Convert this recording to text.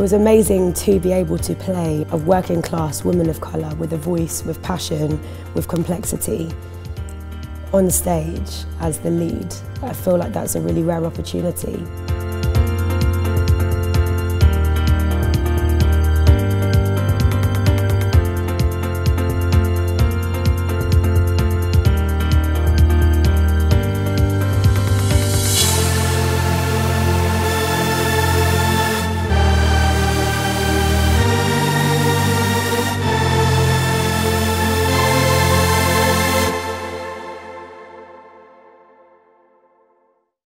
was amazing to be able to play a working class woman of colour with a voice, with passion, with complexity on stage as the lead. I feel like that's a really rare opportunity.